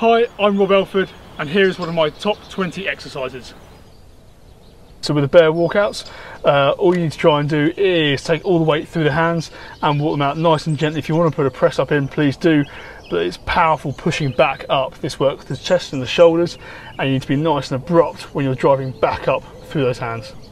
Hi, I'm Rob Elford, and here is one of my top 20 exercises. So with the bear walkouts, all you need to try and do is take all the weight through the hands and walk them out nice and gently. If you want to put a press up in, please do, but it's powerful pushing back up. This works the chest and the shoulders, and you need to be nice and abrupt when you're driving back up through those hands.